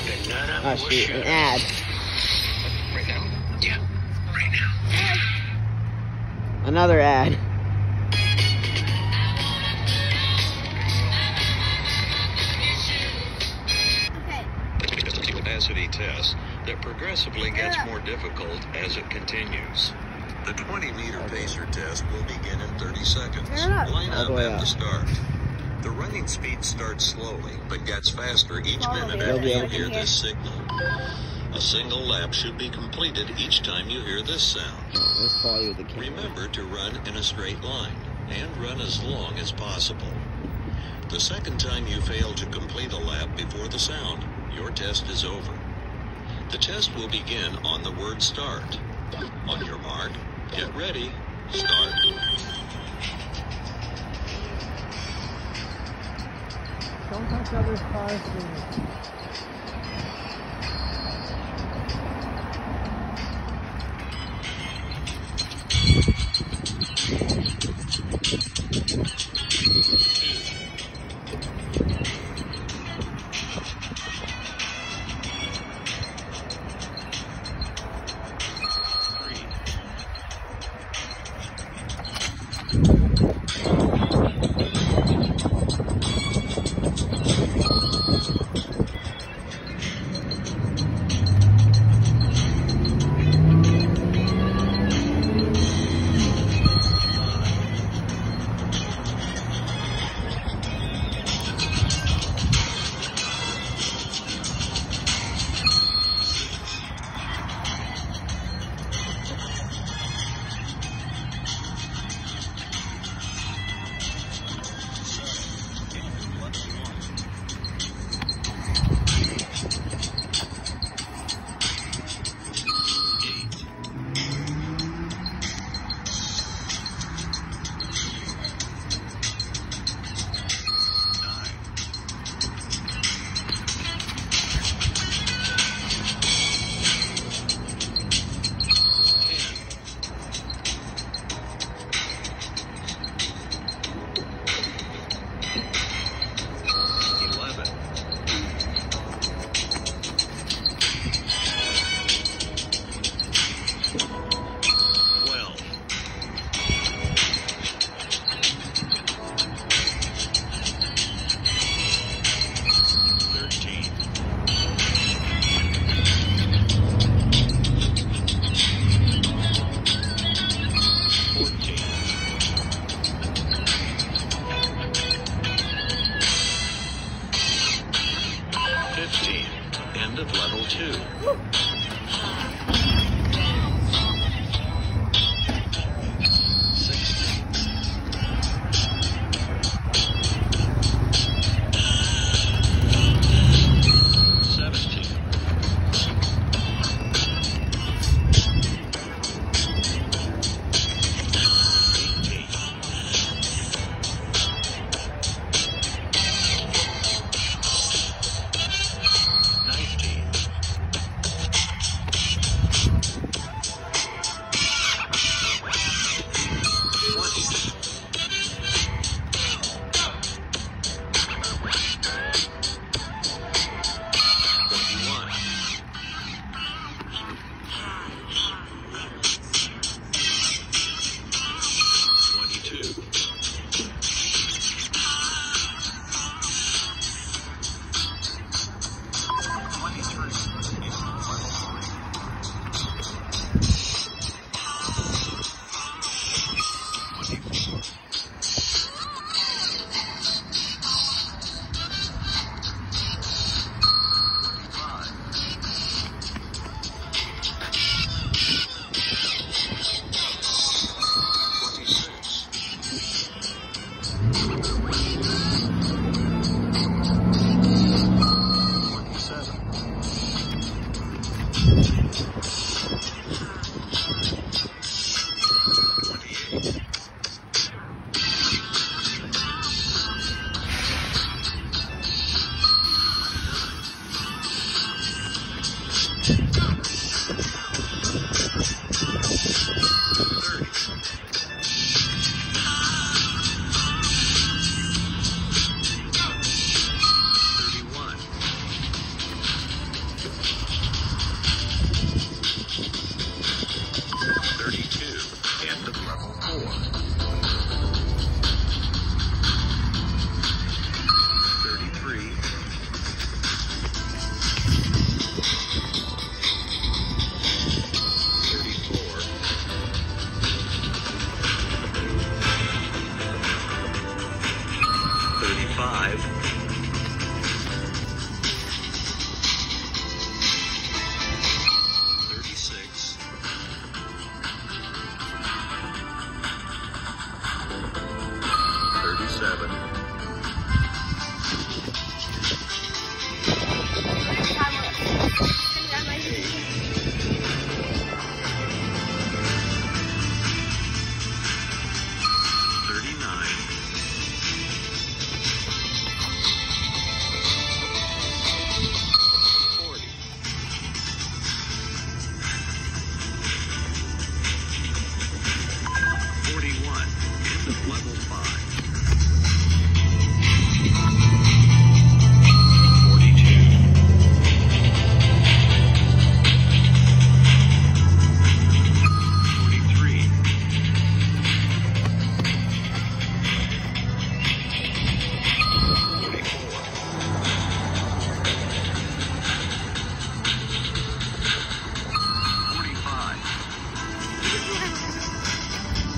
Oh shoot, an ad. Right now? Yeah, right now. Another ad. Capacity test that progressively gets more difficult as it continues. The 20-meter pacer test will begin in 30 seconds. Line up at the start. The running speed starts slowly, but gets faster each minute after you hear this signal. A single lap should be completed each time you hear this sound. Let's follow you with the camera. Remember to run in a straight line, and run as long as possible. The second time you fail to complete a lap before the sound, your test is over. The test will begin on the word start. On your mark, get ready, start. Don't touch other cars, End of level 2.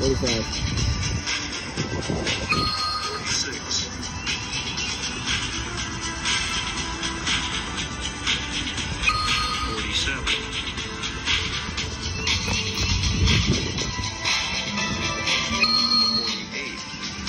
45. 46. 47. 48.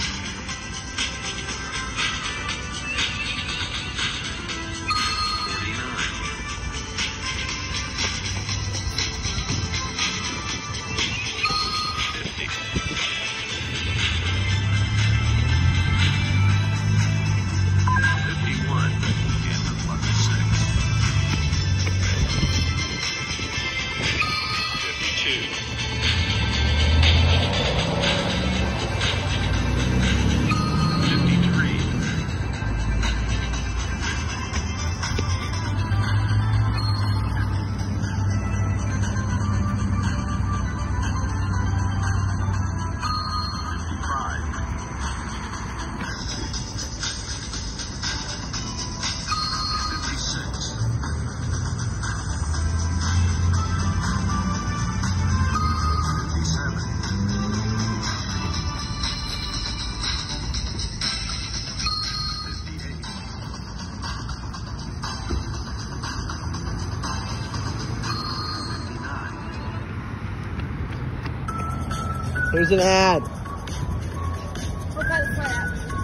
59. Here's an ad. What kind of ad?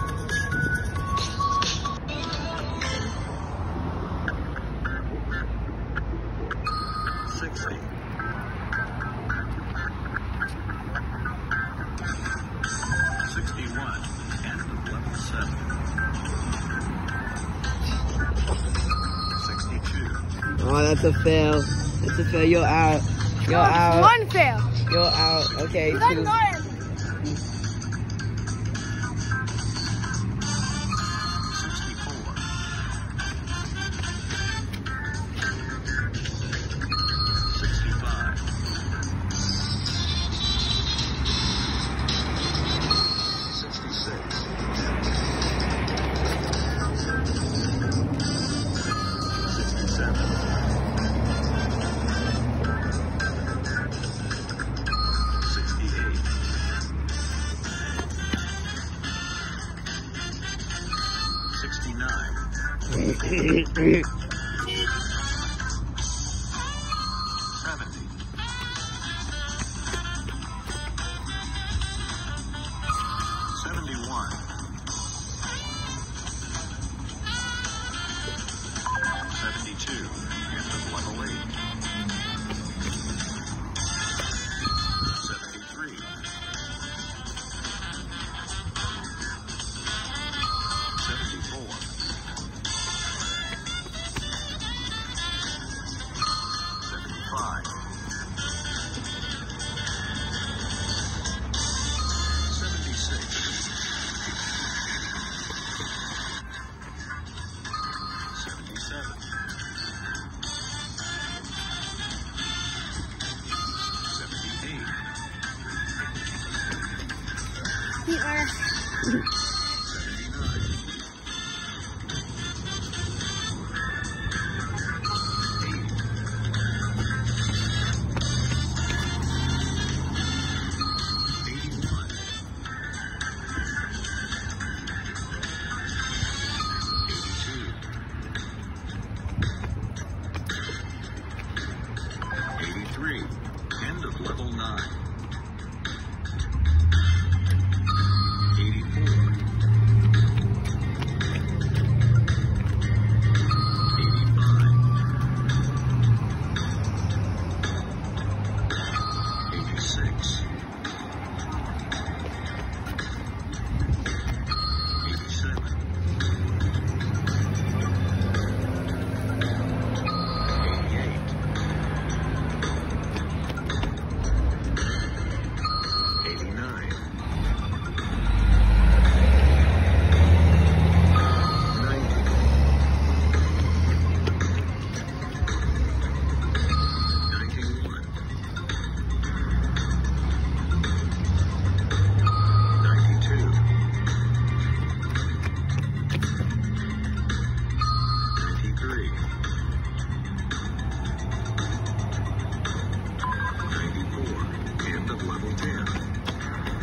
60. 61. End of level 7. 62. Oh, that's a fail. That's a fail. You're out. You're out. One fail. You're out. Okay. You got Two. one. 70. 71. 72. End of level 8. 73. 74. 75. 76. 77. 78. You are. 79. 83. End of level 9. 84. 85. 86. 87. 88. 89. 90. 91. 92. 93. 94. End of level 10.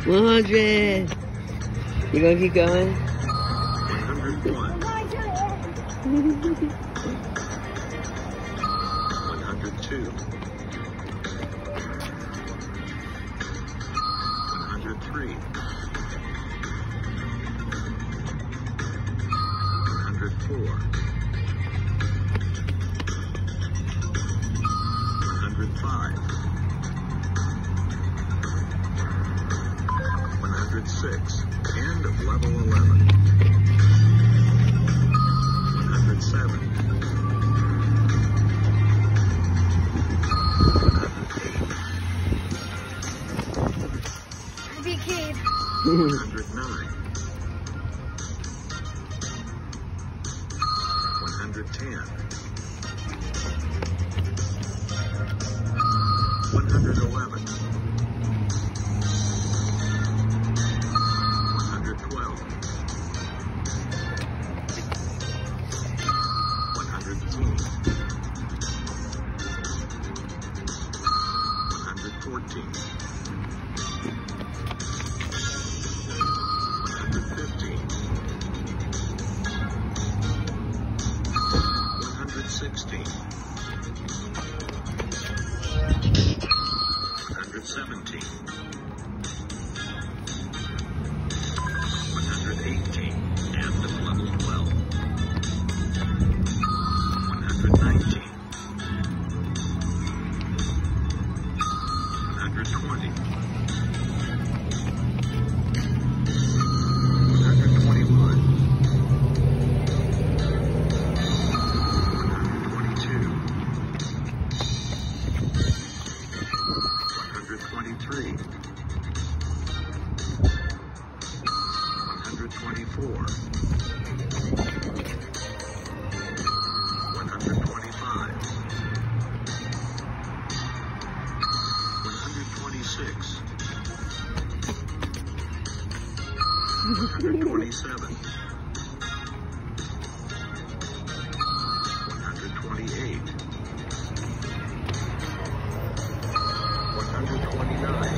100. You gonna keep going? 101. 102. 103. 104. 105. 106. End of level 11. 107. 108. Be a kid. 109. 110. 111. 112. 113. 114. 115. 116. 117. 118. End of level 12. 119. 120. 121. 122. 123. 124. 125. 126. 127. 128. 129.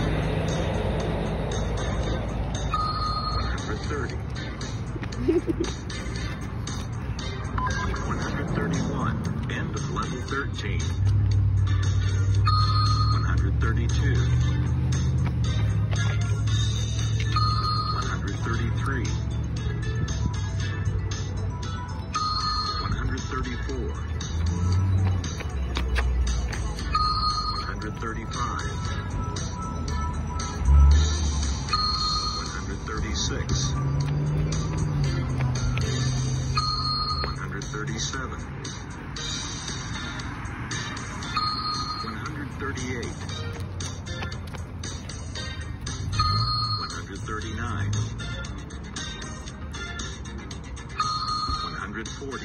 130. 131. End of level 13. 132. 133. 134. 135. 136. 137. 138. 139. 140.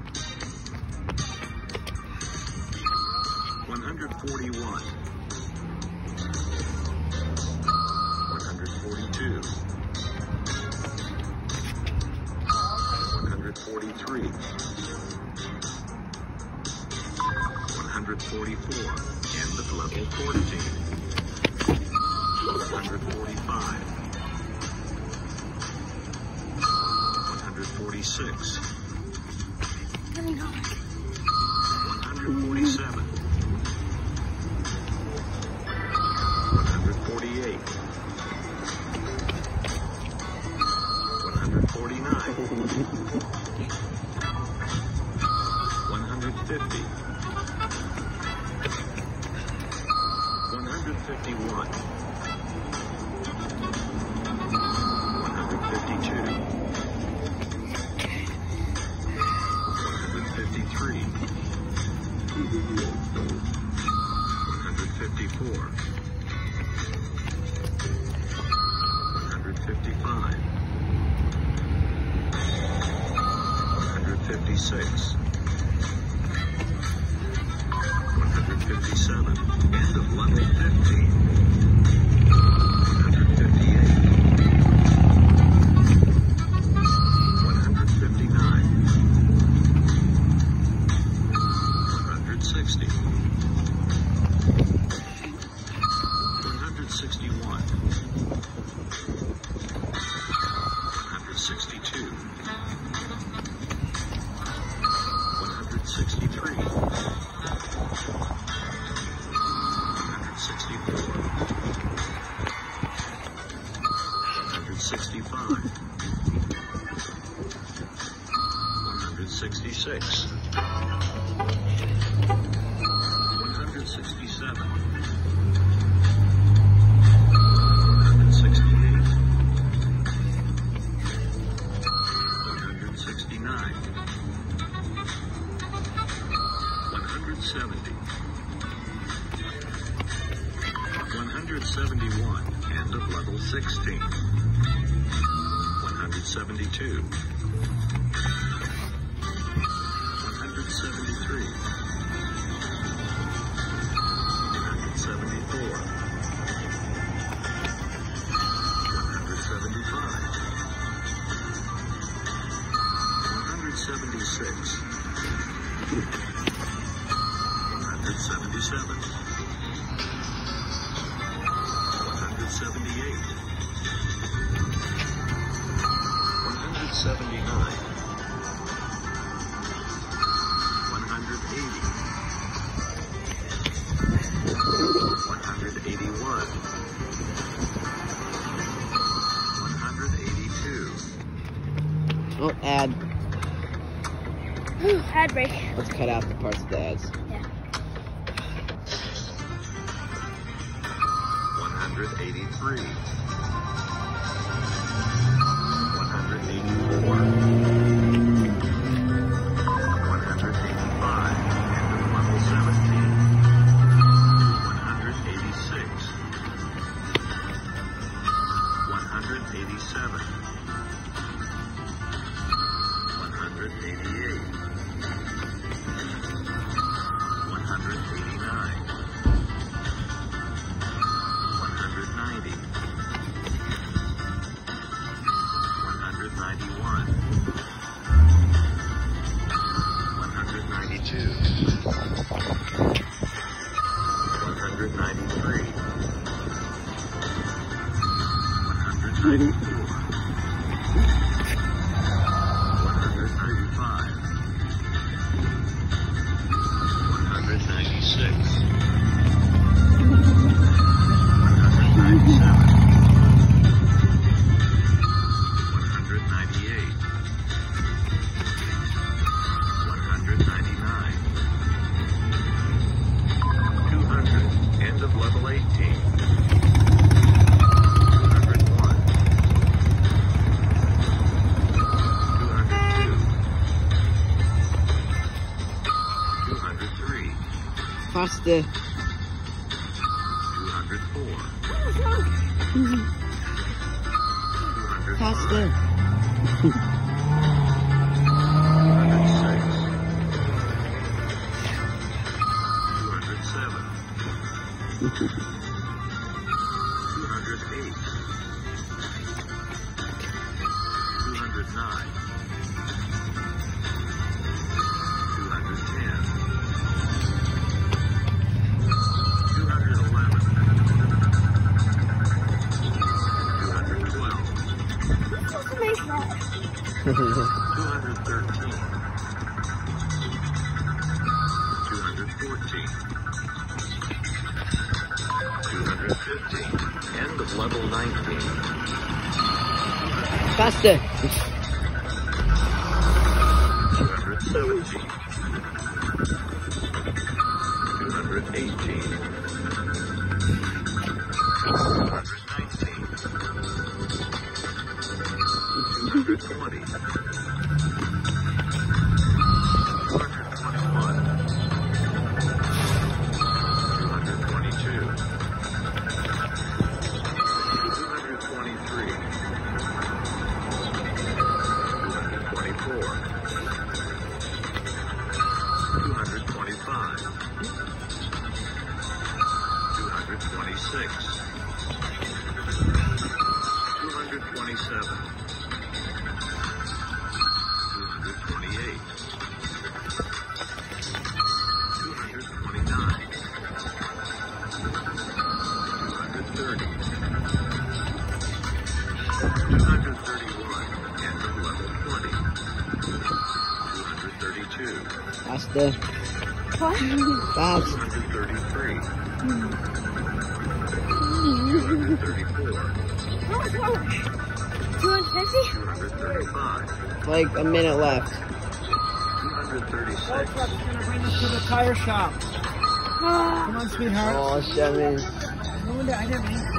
141. 142. 143. 144. End of level 14. 145. 146. 147. 148. 149. 150. 151. 152. 153. 154. 155. 156. 157. End of level 15. 158. 159. 160. 161. 166. 167. 168. 169. 170. 171. End of level 16. 172. 173. 174. 175. 176. 177. 178. 179. 180. 181. 182. Oh, ad. Ooh, ad break. Let's cut out the parts of the ads. Yeah. 183. 184. 185. End of level 17. 186. 187. 188. 189. 190. 191. 192. 193. 194. 195. 196. 197. 198. 199. 200. End of level 18. 201. 202. 203. Pasta. 204. Pasta. 206. 207. 208. 209. 210. 211. 212. Who's supposed to make that? 213. 214. 215. End of level 19. Pasta. 217. 218. 219. 220. 221. 222. 223. 224. 225. 226. 227. 228. 229. 230. 231. End of level 20. 232. Pasta. What? Fast. 233. 234. How much more? 250? 235. Like a minute left. 236. 136. Truck's gonna bring us to the tire shop. Come on, sweetheart. Oh, Shemmy. No wonder I never eat.